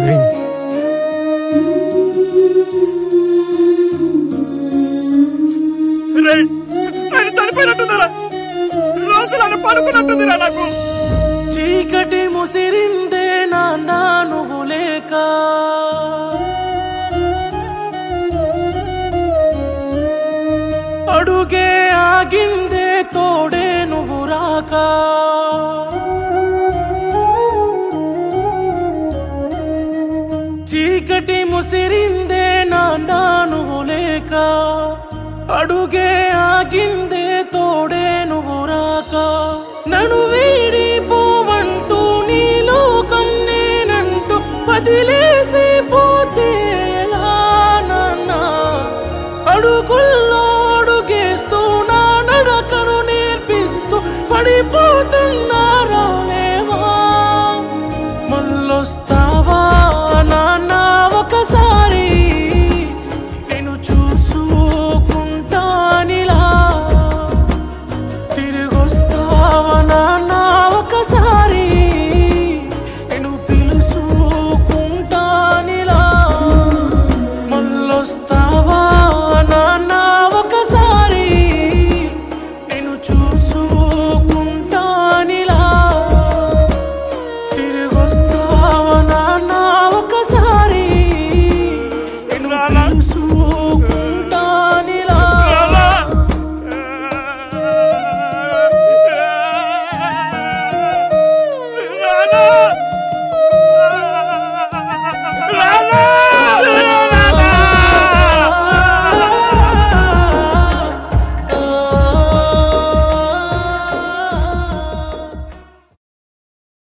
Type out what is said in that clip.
చీకటి ముసిరిందే నాన్న నువ్వు లేక అడుగే ఆగిందే తోడే నువ్వు రాక చీకటి ముసిరిందే నాన్న నువ్వు లేక అడుగే ఆగిందే తోడే నువ్వు రాక నన్ను వీడిపోవంటూ నీ లోకం నేనంటూ వదిలేసి పోతే ఎలా నాన్న అడుగుల్లో అడుగేస్తూ నా నడకను నేర్పిస్తూ పడిపోతున్నా